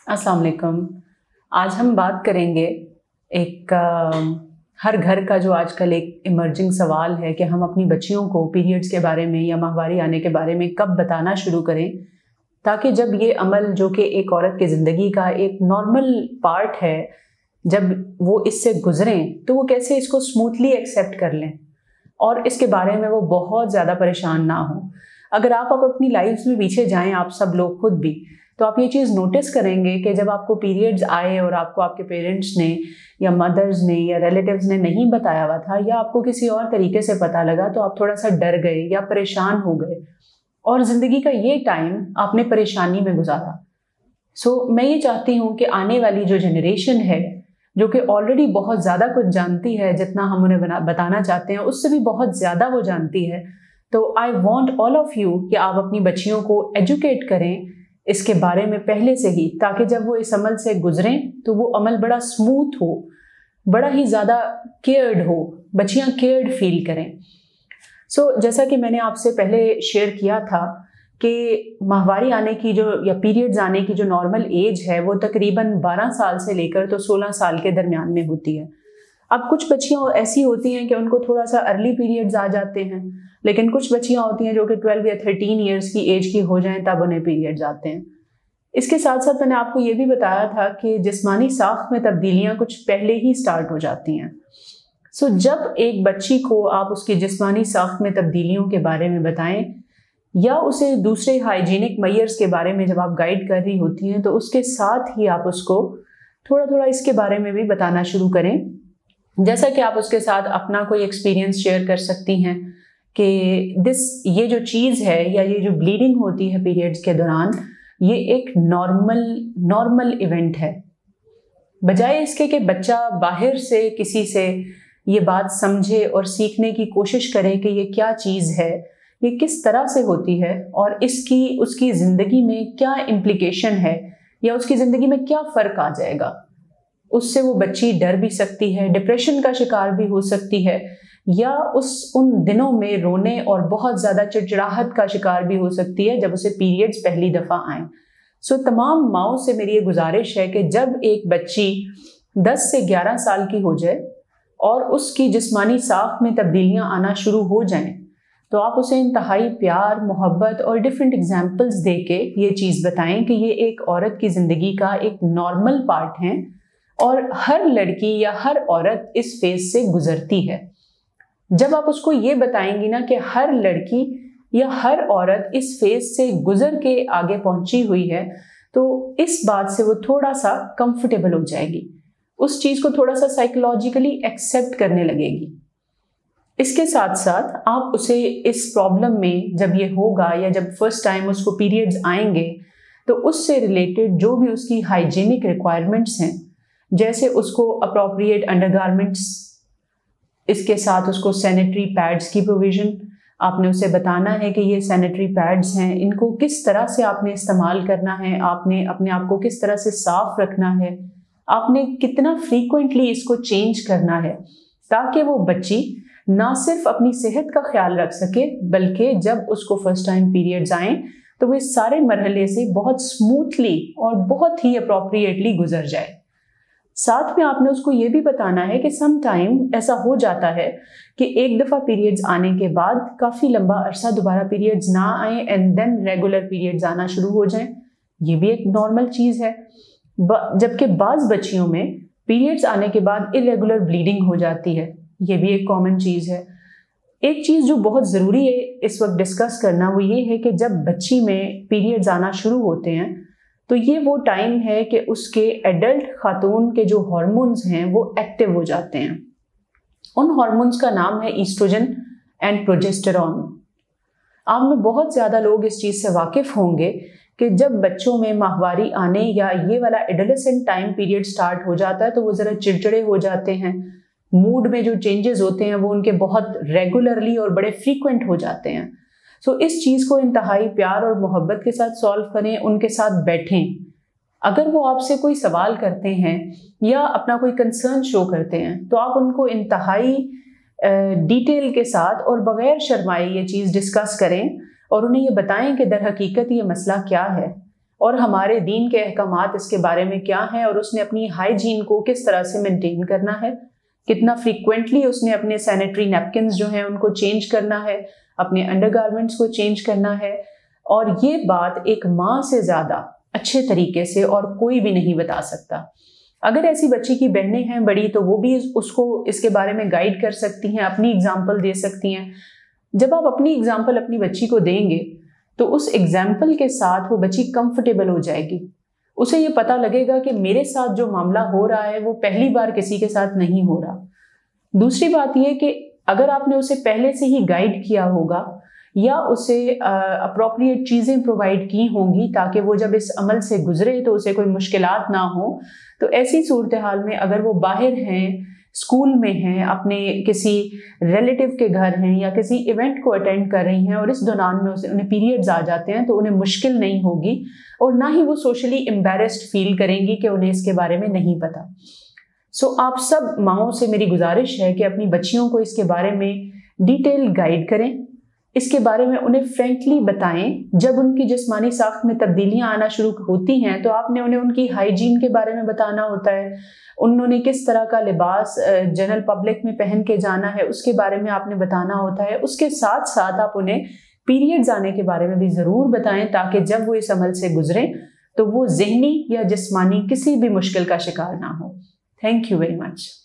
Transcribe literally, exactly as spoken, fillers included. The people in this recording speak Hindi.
अस्सलाम वालेकुम। आज हम बात करेंगे एक आ, हर घर का जो आजकल एक इमर्जिंग सवाल है कि हम अपनी बच्चियों को पीरियड्स के बारे में या माहवारी आने के बारे में कब बताना शुरू करें, ताकि जब ये अमल जो कि एक औरत की ज़िंदगी का एक नॉर्मल पार्ट है, जब वो इससे गुजरें तो वो कैसे इसको स्मूथली एक्सेप्ट कर लें और इसके बारे में वो बहुत ज़्यादा परेशान ना हो। अगर आप अब अपनी लाइफ में पीछे जाएं, आप सब लोग खुद भी, तो आप ये चीज़ नोटिस करेंगे कि जब आपको पीरियड्स आए और आपको आपके पेरेंट्स ने या मदर्स ने या रिलेटिव्स ने नहीं बताया हुआ था या आपको किसी और तरीके से पता लगा, तो आप थोड़ा सा डर गए या परेशान हो गए और ज़िंदगी का ये टाइम आपने परेशानी में गुजारा। सो so, मैं ये चाहती हूँ कि आने वाली जो जनरेशन है, जो कि ऑलरेडी बहुत ज़्यादा कुछ जानती है, जितना हम उन्हें बना बताना चाहते हैं उससे भी बहुत ज़्यादा वो जानती है, तो I want all of you कि आप अपनी बच्चियों को एजुकेट करें इसके बारे में पहले से ही, ताकि जब वो इस अमल से गुजरें तो वो अमल बड़ा स्मूथ हो, बड़ा ही ज़्यादा केयर्ड हो, बच्चियाँ केयर्ड फील करें। सो so, जैसा कि मैंने आपसे पहले शेयर किया था कि माहवारी आने की जो या पीरियड्स आने की जो नॉर्मल एज है वो तकरीबन बारह साल से लेकर तो सोलह साल के दरमियान में होती है। अब कुछ बच्चियाँ ऐसी होती हैं कि उनको थोड़ा सा अर्ली पीरियड्स आ जाते हैं, लेकिन कुछ बच्चियाँ होती हैं जो कि ट्वेल्व या थर्टीन ईयर्स की एज की हो जाएं तब उन्हें पीरियड्स आते हैं। इसके साथ साथ मैंने आपको ये भी बताया था कि जिस्मानी साख्त में तब्दीलियाँ कुछ पहले ही स्टार्ट हो जाती हैं। सो so, जब एक बच्ची को आप उसकी जिस्मानी साख्त में तब्दीलियों के बारे में बताएं या उसे दूसरे हाइजीनिक मेजर्स के बारे में जब आप गाइड कर रही होती हैं, तो उसके साथ ही आप उसको थोड़ा थोड़ा इसके बारे में भी बताना शुरू करें। जैसा कि आप उसके साथ अपना कोई एक्सपीरियंस शेयर कर सकती हैं कि दिस ये जो चीज़ है या ये जो ब्लीडिंग होती है पीरियड्स के दौरान, ये एक नॉर्मल नॉर्मल इवेंट है। बजाय इसके कि बच्चा बाहर से किसी से ये बात समझे और सीखने की कोशिश करे कि ये क्या चीज़ है, ये किस तरह से होती है और इसकी उसकी ज़िंदगी में क्या इम्प्लिकेशन है या उसकी ज़िंदगी में क्या फ़र्क आ जाएगा, उससे वो बच्ची डर भी सकती है, डिप्रेशन का शिकार भी हो सकती है, या उस उन दिनों में रोने और बहुत ज़्यादा चिड़चिड़ाहट का शिकार भी हो सकती है जब उसे पीरियड्स पहली दफ़ा आएँ। सो तमाम माओं से मेरी ये गुजारिश है कि जब एक बच्ची दस से ग्यारह साल की हो जाए और उसकी जिस्मानी साख्त में तब्दीलियाँ आना शुरू हो जाएं, तो आप उसे इंतहाई प्यार, मोहब्बत और डिफरेंट एग्जाम्पल्स दे के ये चीज़ बताएं कि ये एक औरत की ज़िंदगी का एक नॉर्मल पार्ट है और हर लड़की या हर औरत इस फेज से गुजरती है। जब आप उसको ये बताएंगी ना कि हर लड़की या हर औरत इस फेज से गुजर के आगे पहुंची हुई है, तो इस बात से वो थोड़ा सा कंफर्टेबल हो जाएगी, उस चीज़ को थोड़ा सा साइकोलॉजिकली एक्सेप्ट करने लगेगी। इसके साथ साथ आप उसे इस प्रॉब्लम में जब ये होगा या जब फर्स्ट टाइम उसको पीरियड्स आएंगे, तो उससे रिलेटेड जो भी उसकी हाइजीनिक रिक्वायरमेंट्स हैं, जैसे उसको अप्रोप्रिएट अंडरगारमेंट्स, इसके साथ उसको सैनिटरी पैड्स की प्रोविज़न, आपने उसे बताना है कि ये सैनिटरी पैड्स हैं, इनको किस तरह से आपने इस्तेमाल करना है, आपने अपने आप को किस तरह से साफ रखना है, आपने कितना फ्रीक्वेंटली इसको चेंज करना है, ताकि वो बच्ची ना सिर्फ अपनी सेहत का ख्याल रख सके, बल्कि जब उसको फर्स्ट टाइम पीरियड्स आएँ तो वो इस सारे मरहले से बहुत स्मूथली और बहुत ही अप्रोप्रिएटली गुजर जाए। साथ में आपने उसको ये भी बताना है कि सम टाइम ऐसा हो जाता है कि एक दफ़ा पीरियड्स आने के बाद काफ़ी लंबा अरसा दोबारा पीरियड्स ना आए एंड देन रेगुलर पीरियड्स आना शुरू हो जाएं। ये भी एक नॉर्मल चीज़ है। जबकि बाज़ बच्चियों में पीरियड्स आने के बाद इरेगुलर ब्लीडिंग हो जाती है, ये भी एक कॉमन चीज़ है। एक चीज़ जो बहुत ज़रूरी है इस वक्त डिस्कस करना, वो ये है कि जब बच्ची में पीरियड्स आना शुरू होते हैं तो ये वो टाइम है कि उसके एडल्ट खातून के जो हार्मोन्स हैं वो एक्टिव हो जाते हैं। उन हार्मोन्स का नाम है ईस्ट्रोजन एंड प्रोजेस्टेरॉन। आप में बहुत ज़्यादा लोग इस चीज़ से वाकिफ़ होंगे कि जब बच्चों में माहवारी आने या ये वाला एडोलेसेंट टाइम पीरियड स्टार्ट हो जाता है तो वो ज़रा चिड़चिड़े हो जाते हैं, मूड में जो चेंजेस होते हैं वो उनके बहुत रेगुलरली और बड़े फ्रीक्वेंट हो जाते हैं। सो so, इस चीज़ को इंतहाई प्यार और मोहब्बत के साथ सॉल्व करें, उनके साथ बैठें। अगर वो आपसे कोई सवाल करते हैं या अपना कोई कंसर्न शो करते हैं तो आप उनको इंतहाई डिटेल के साथ और बग़ैर शर्माए ये चीज़ डिस्कस करें और उन्हें ये बताएं कि दर हकीकत ये मसला क्या है। और हमारे दीन के अहकामात इसके बारे में क्या हैं, और उसने अपनी हाइजीन को किस तरह से मेंटेन करना है, कितना फ्रीक्वेंटली उसने अपने सैनिटरी नैपकिन्स जो हैं उनको चेंज करना है, अपने अंडरगारमेंट्स को चेंज करना है। और ये बात एक माँ से ज़्यादा अच्छे तरीके से और कोई भी नहीं बता सकता। अगर ऐसी बच्ची की बहनें हैं बड़ी तो वो भी उसको इसके बारे में गाइड कर सकती हैं, अपनी एग्जाम्पल दे सकती हैं। जब आप अपनी एग्जाम्पल अपनी बच्ची को देंगे तो उस एग्जाम्पल के साथ वो बच्ची कंफर्टेबल हो जाएगी। उसे ये पता लगेगा कि मेरे साथ जो मामला हो रहा है वो पहली बार किसी के साथ नहीं हो रहा। दूसरी बात यह कि अगर आपने उसे पहले से ही गाइड किया होगा या उसे अप्रोप्रिएट चीज़ें प्रोवाइड की होंगी ताकि वो जब इस अमल से गुजरे तो उसे कोई मुश्किलात ना हो, तो ऐसी सूरत हाल में अगर वो बाहर हैं, स्कूल में हैं, अपने किसी रिलेटिव के घर हैं या किसी इवेंट को अटेंड कर रही हैं और इस दौरान में उसे उन्हें पीरियड्स आ जाते हैं, तो उन्हें मुश्किल नहीं होगी और ना ही वो सोशली एम्बेरस्ड फील करेंगी कि उन्हें इसके बारे में नहीं पता। सो so, आप सब माओं से मेरी गुजारिश है कि अपनी बच्चियों को इसके बारे में डिटेल गाइड करें, इसके बारे में उन्हें फ्रेंकली बताएं। जब उनकी जिस्मानी साख्त में तब्दीलियां आना शुरू होती हैं तो आपने उन्हें उनकी हाइजीन के बारे में बताना होता है, उन्होंने किस तरह का लिबास जनरल पब्लिक में पहन के जाना है उसके बारे में आपने बताना होता है। उसके साथ साथ आप उन्हें पीरियड्स आने के बारे में भी ज़रूर बताएं ताकि जब वो इस अमल से गुजरें तो वो ज़हनी या जिस्मानी किसी भी मुश्किल का शिकार ना हो। Thank you very much.